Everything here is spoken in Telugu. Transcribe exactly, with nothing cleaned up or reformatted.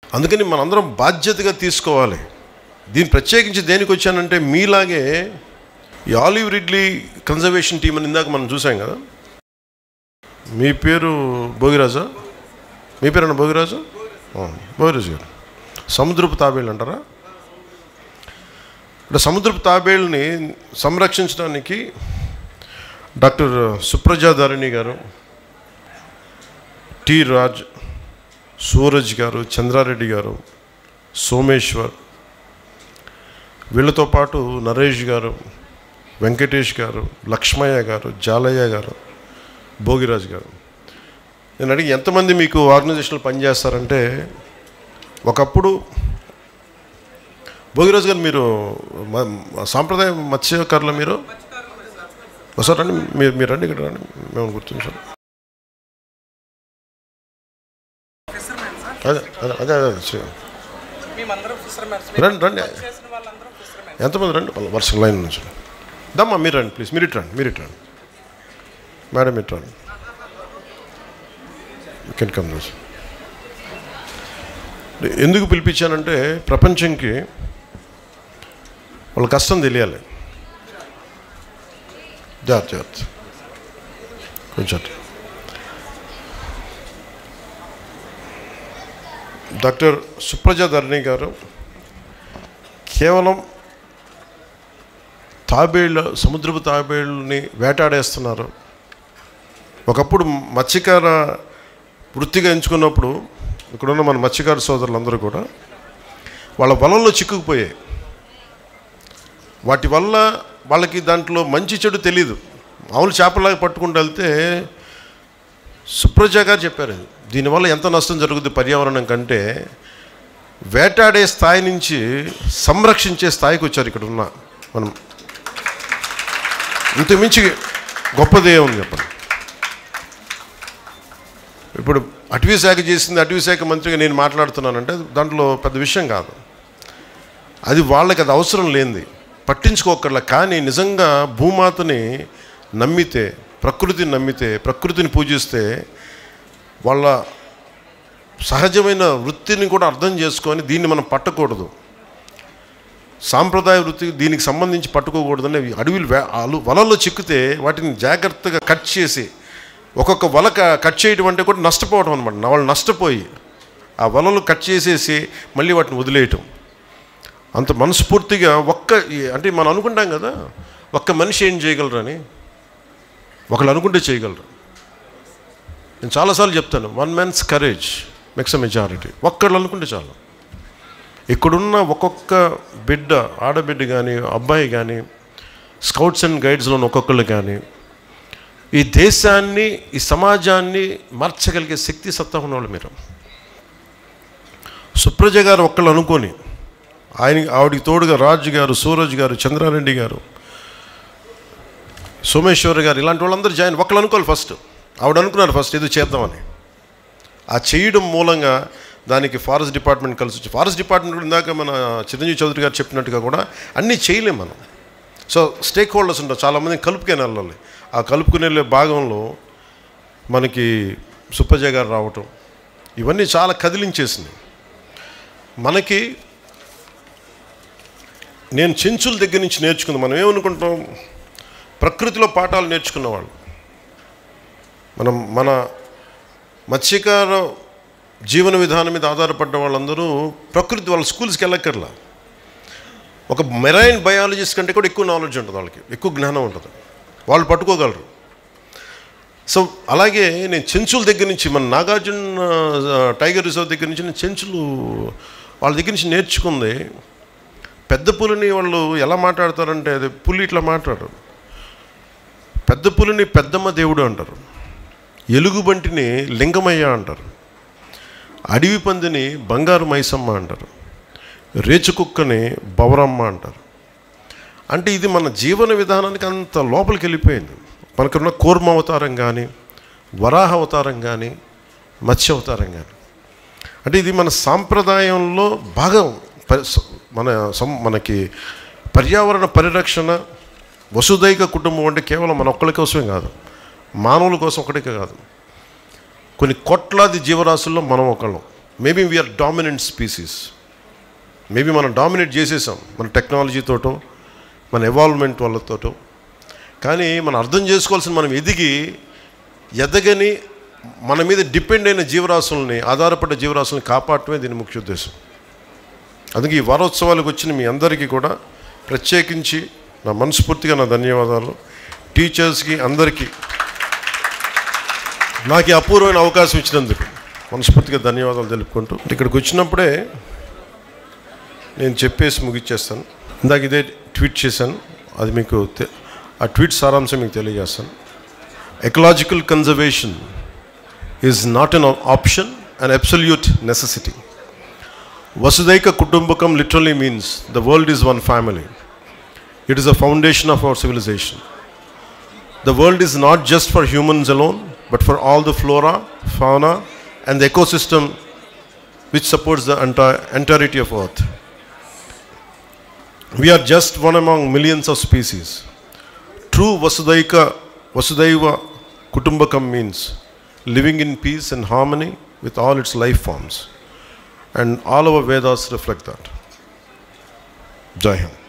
అందుకని మనందరం బాధ్యతగా తీసుకోవాలి. దీన్ని ప్రత్యేకించి దేనికి వచ్చానంటే, మీలాగే ఈ ఆలివ్ రిడ్లీ కన్జర్వేషన్ టీం అని ఇందాక మనం చూసాం కదా. మీ పేరు భోగిరాజా? మీ పేరు అన్న భోగిరాజు? భోగిరాజు గారు. సముద్రపు తాబేళ్ళు అంటారా? అంటే సముద్రపు తాబేళ్ళని సంరక్షించడానికి డాక్టర్ సుప్రజాధారిణి గారు, టి రాజ్, సూరజ్ గారు, చంద్రారెడ్డి గారు, సోమేశ్వర్, వీళ్ళతో పాటు నరేష్ గారు, వెంకటేష్ గారు, లక్ష్మయ్య గారు, జాలయ్య గారు, భోగిరాజు గారు. నేను అడిగి ఎంతమంది మీకు ఆర్గనైజేషన్లో పనిచేస్తారంటే, ఒకప్పుడు భోగిరాజు గారు మీరు సాంప్రదాయ మత్స్యకారులు, మీరు ఒకసారి రండి, మీరు మీరు రండి, ఇక్కడ రండి, మేము గుర్తించాం. అదే అదే అదే అదే రండి రండి, ఎంతమంది రండి, వరుస లైన్ నుంచి దమ్మా. మీరు రండి ప్లీజ్, మీరు ఇటు రండి, మీరు ఇటు రండి మేడం, ఇటు రండి. Can come those. ఎందుకు పిలిపించానంటే, ప్రపంచంకి వాళ్ళ కష్టం తెలియాలి. జాగ్రత్త జాగ్రత్త కొంచెం. డాక్టర్ సుప్రజాధారిణి గారు కేవలం తాబేళ్ళ సముద్రపు తాబేళ్ళని వేటాడేస్తున్నారు. ఒకప్పుడు మత్స్యకార వృత్తిగా ఎంచుకున్నప్పుడు ఇక్కడున్న మన మత్స్యకార సోదరులందరూ కూడా వాళ్ళ వలల్లో చిక్కుకుపోయాయి. వాటి వల్ల వాళ్ళకి దాంట్లో మంచి చెడు తెలీదు. మామూలు చేపలాగా పట్టుకుంటూ వెళ్తే సుప్రజ గారు చెప్పారు, దీనివల్ల ఎంత నష్టం జరుగుతుంది పర్యావరణం కంటే, వేటాడే స్థాయి నుంచి సంరక్షించే స్థాయికి వచ్చారు ఇక్కడ ఉన్న మనం. ఇంతకుమించి గొప్పదే ఉంది చెప్పండి. ఇప్పుడు అటవీ శాఖ చేసింది, అటవీ శాఖ మంత్రిగా నేను మాట్లాడుతున్నానంటే దాంట్లో పెద్ద విషయం కాదు. అది వాళ్ళకి అది అవసరం లేనిది, పట్టించుకోకర్లా. కానీ నిజంగా భూమాతని నమ్మితే, ప్రకృతిని నమ్మితే, ప్రకృతిని పూజిస్తే, వాళ్ళ సహజమైన వృత్తిని కూడా అర్థం చేసుకొని దీన్ని మనం పట్టకూడదు, సాంప్రదాయ వృత్తి దీనికి సంబంధించి పట్టుకోకూడదని అడవిలు అలు వలల్లో చిక్కితే వాటిని జాగ్రత్తగా కట్ చేసి, ఒక్కొక్క వల కట్ చేయడం అంటే కూడా నష్టపోవడం అనమాట. వాళ్ళు నష్టపోయి ఆ వలలు కట్ చేసేసి మళ్ళీ వాటిని వదిలేయటం. అంత మనస్ఫూర్తిగా ఒక్క అంటే మనం అనుకుంటాం కదా, ఒక్క మనిషి ఏం చేయగలరని, ఒకళ్ళు అనుకుంటే చేయగలరు. నేను చాలాసార్లు చెప్తాను, one man's courage makes a majority. ఒక్కళ్ళు అనుకుంటే చాలు. ఇక్కడున్న ఒక్కొక్క బిడ్డ, ఆడబిడ్డ కానీ అబ్బాయి కానీ, స్కౌట్స్ అండ్ గైడ్స్లో ఒక్కొక్కళ్ళు కానీ ఈ దేశాన్ని, ఈ సమాజాన్ని మార్చగలిగే శక్తి సత్తా ఉన్నవాళ్ళు మీరు. సుప్రజ గారు ఒక్కళ్ళు అనుకొని, ఆయన ఆవిడికి తోడుగా రాజు గారు, సూరజ్ గారు, చంద్రారెడ్డి గారు, సోమేశ్వర్ గారు, ఇలాంటి వాళ్ళందరూ జాయిన్. ఒక్కళ్ళు అనుకోవాలి ఫస్ట్. ఆవిడ అనుకున్నారు ఫస్ట్ ఏదో చేద్దామని. ఆ చేయడం మూలంగా దానికి ఫారెస్ట్ డిపార్ట్మెంట్ కలిసి వచ్చి, ఫారెస్ట్ డిపార్ట్మెంట్ కూడా ఇందాక మన చిరంజీవి చౌదరి గారు చెప్పినట్టుగా కూడా అన్నీ చేయలేం మనం. సో స్టేక్ హోల్డర్స్ ఉంటారు, చాలామంది కలుపుకొని వెళ్ళాలి. ఆ కలుపుకుని వెళ్ళే భాగంలో మనకి సుప్రజ గారు రావటం, ఇవన్నీ చాలా కదిలించేసింది మనకి. నేను చెంచుల దగ్గర నుంచి నేర్చుకుంది. మనం ఏమనుకుంటాం, ప్రకృతిలో పాఠాలు నేర్చుకున్నవాళ్ళు మనం. మన మత్స్యకార జీవన విధానం మీద ఆధారపడ్డ వాళ్ళందరూ ప్రకృతి, వాళ్ళ స్కూల్స్కి వెళ్ళక్కర్లా. ఒక మెరైన్ బయాలజిస్ట్ కంటే కూడా ఎక్కువ నాలెడ్జ్ ఉంటుంది వాళ్ళకి, ఎక్కువ జ్ఞానం ఉంటుంది, వాళ్ళు పట్టుకోగలరు. సో అలాగే నేను చెంచుల దగ్గర నుంచి, మన నాగార్జున టైగర్ రిజర్వ్ దగ్గర నుంచి నేను చెంచులు వాళ్ళ దగ్గర నుంచి నేర్చుకుంది. పెద్ద పులిని వాళ్ళు ఎలా మాట్లాడతారంటే, అది పులి ఇట్లా మాట్లాడరు. పెద్ద పులిని పెద్దమ్మ దేవుడు అంటారు, ఎలుగుబంటిని లింగమయ్య అంటారు, అడవి పందిని బంగారు మైసమ్మ అంటారు, రేచు కుక్కని బవరమ్మ అంటారు. అంటే ఇది మన జీవన విధానానికి అంత లోపలికి వెళ్ళిపోయింది. మనకున్న కూర్మ అవతారం కానీ, వరాహ అవతారం కానీ, మత్స్య అవతారం కానీ, అంటే ఇది మన సాంప్రదాయంలో భాగం. మన మనకి పర్యావరణ పరిరక్షణ, వసుదైక కుటుంబం అంటే కేవలం మన ఒక్కరి కోసమే కాదు, మానవుల కోసం ఒకటికే కాదు, కొన్ని కోట్లాది జీవరాశుల్లో మనం ఒకళ్ళం. Maybe we are dominant species. Maybe మనం డామినేట్ చేసేసాం మన టెక్నాలజీతోటో మన ఎవాల్వ్మెంట్ వాళ్ళతోటో. కానీ మనం అర్థం చేసుకోవాల్సిన, మనం ఎదిగి ఎదగని మన మీద డిపెండ్ అయిన జీవరాశుల్ని, ఆధారపడ్డ జీవరాశుల్ని కాపాడటమే దీని ముఖ్య ఉద్దేశం. అందుకే ఈ వారోత్సవాలకు వచ్చిన మీ అందరికీ కూడా ప్రత్యేకించి నా మనస్ఫూర్తిగా నా ధన్యవాదాలు. టీచర్స్కి అందరికీ నాకు ఈ అపూర్వమైన అవకాశం ఇచ్చినందుకు మనస్ఫూర్తిగా ధన్యవాదాలు తెలుపుకుంటూ, ఇక్కడికి వచ్చినప్పుడే నేను చెప్పేసి ముగిచ్చేస్తాను. ఇందాక ఇదే ట్వీట్ చేశాను, అది మీకు ఆ ట్వీట్ సారాంశం మీకు తెలియజేస్తాను. Ecological conservation is not an option, an absolute necessity. వసుదైక కుటుంబకం literally means the world is one family. It is a foundation of our civilization. The world is not just for humans alone, but for all the flora, fauna, and the ecosystem which supports the entire entirety of Earth. We are just one among millions of species. True Vasudaika, Vasudaiva Kutumbakam means living in peace and harmony with all its life forms. And all our Vedas reflect that. Jai Hind.